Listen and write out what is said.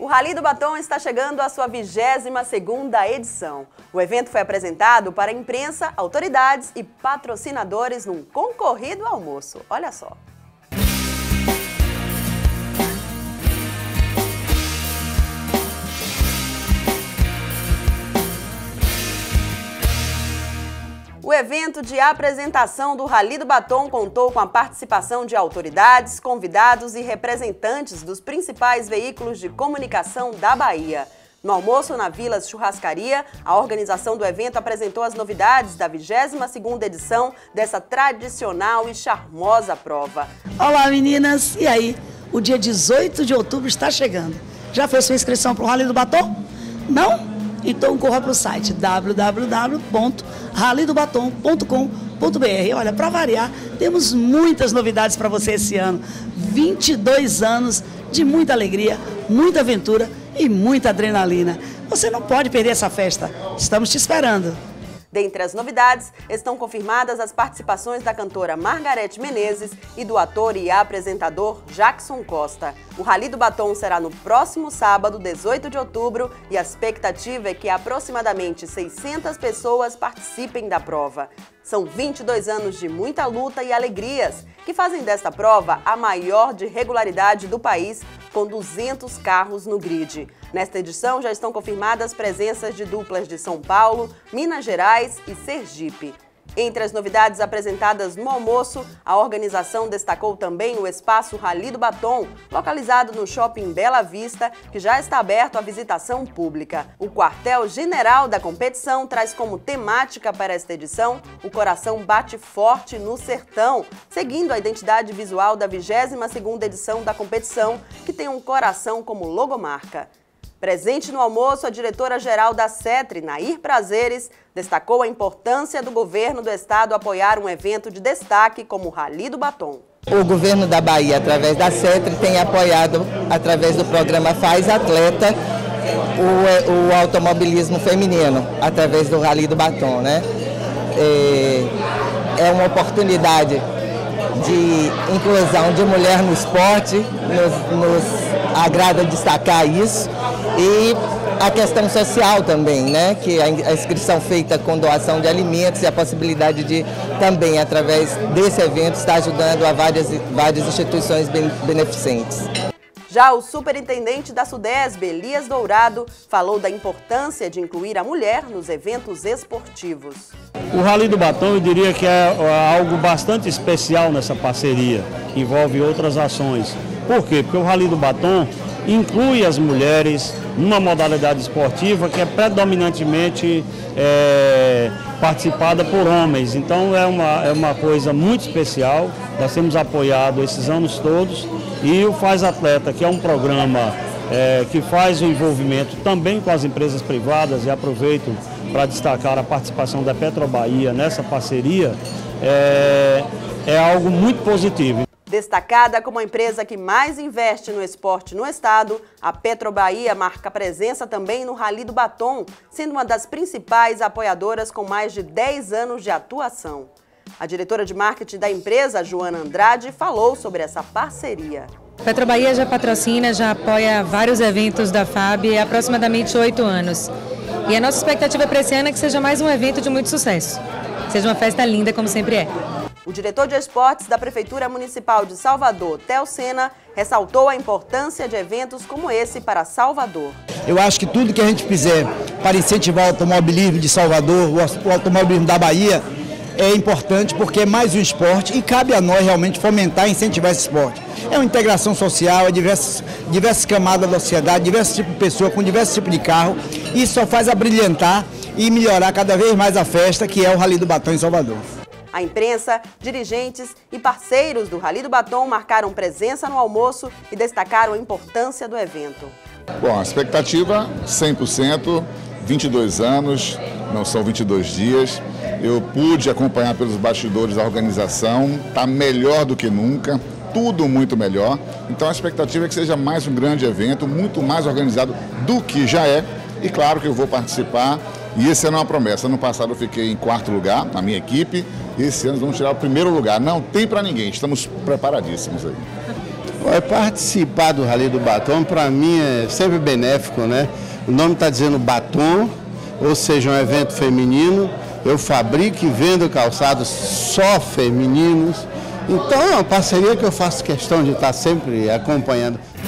Rally do Batom está chegando à sua 22ª edição. O evento foi apresentado para a imprensa, autoridades e patrocinadores num concorrido almoço. Olha só. O evento de apresentação do Rally do Batom contou com a participação de autoridades, convidados e representantes dos principais veículos de comunicação da Bahia. No almoço na Vila Churrascaria, a organização do evento apresentou as novidades da 22ª edição dessa tradicional e charmosa prova. Olá meninas, e aí? O dia 18 de outubro está chegando. Já fez sua inscrição para o Rally do Batom? Não? Então corra para o site www.rallydobatom.com.br. Olha, para variar, temos muitas novidades para você esse ano. 22 anos de muita alegria, muita aventura e muita adrenalina. Você não pode perder essa festa. Estamos te esperando. Dentre as novidades, estão confirmadas as participações da cantora Margareth Menezes e do ator e apresentador Jackson Costa. O Rally do Batom será no próximo sábado, 18 de outubro, e a expectativa é que aproximadamente 600 pessoas participem da prova. São 22 anos de muita luta e alegrias, que fazem desta prova a maior de regularidade do país, com 200 carros no grid. Nesta edição já estão confirmadas presenças de duplas de São Paulo, Minas Gerais e Sergipe. Entre as novidades apresentadas no almoço, a organização destacou também o espaço Rally do Batom, localizado no Shopping Bela Vista, que já está aberto à visitação pública. O quartel-general da competição traz como temática para esta edição o coração bate forte no sertão, seguindo a identidade visual da 22ª edição da competição, que tem um coração como logomarca. Presente no almoço, a diretora-geral da CETRI, Nair Prazeres, destacou a importância do governo do estado apoiar um evento de destaque como o Rally do Batom. O governo da Bahia, através da CETRI, tem apoiado, através do programa Faz Atleta, o automobilismo feminino, através do Rally do Batom, né? É uma oportunidade de inclusão de mulher no esporte, nos agrada destacar isso. E a questão social também, né? Que a inscrição feita com doação de alimentos e a possibilidade de também, através desse evento, estar ajudando a várias instituições beneficentes. Já o superintendente da SUDESB, Elias Dourado, falou da importância de incluir a mulher nos eventos esportivos. O Rally do Batom, eu diria que é algo bastante especial nessa parceria, que envolve outras ações. Por quê? Porque o Rally do Batom inclui as mulheres numa modalidade esportiva que é predominantemente participada por homens. Então é uma coisa muito especial, nós temos apoiado esses anos todos, e o Faz Atleta, que é um programa que faz o envolvimento também com as empresas privadas, e aproveito para destacar a participação da Petrobahia nessa parceria, é algo muito positivo. Destacada como a empresa que mais investe no esporte no estado, a Petrobahia marca presença também no Rally do Batom, sendo uma das principais apoiadoras com mais de 10 anos de atuação. A diretora de marketing da empresa, Joana Andrade, falou sobre essa parceria. A Petrobahia já patrocina, já apoia vários eventos da FAB há aproximadamente 8 anos. E a nossa expectativa para esse ano é que seja mais um evento de muito sucesso. Seja uma festa linda, como sempre é. O diretor de esportes da Prefeitura Municipal de Salvador, Theo Sena, ressaltou a importância de eventos como esse para Salvador. Eu acho que tudo que a gente fizer para incentivar o automobilismo de Salvador, o automobilismo da Bahia, é importante porque é mais um esporte e cabe a nós realmente fomentar e incentivar esse esporte. É uma integração social, é diversas camadas da sociedade, diversos tipos de pessoas com diversos tipos de carro. Isso só faz abrilhantar e melhorar cada vez mais a festa que é o Rally do Batom em Salvador. A imprensa, dirigentes e parceiros do Rally do Batom marcaram presença no almoço e destacaram a importância do evento. Bom, a expectativa 100%, 22 anos, não são 22 dias. Eu pude acompanhar pelos bastidores da organização, está melhor do que nunca, tudo muito melhor. Então a expectativa é que seja mais um grande evento, muito mais organizado do que já é. E claro que eu vou participar. E esse ano é uma promessa. Ano passado eu fiquei em 4º lugar, na minha equipe. Esse ano vamos tirar o 1º lugar. Não tem para ninguém, estamos preparadíssimos aí. Participar do Rally do Batom, para mim, é sempre benéfico, né? O nome está dizendo batom, ou seja, um evento feminino. Eu fabrico e vendo calçados só femininos. Então é uma parceria que eu faço questão de estar sempre acompanhando.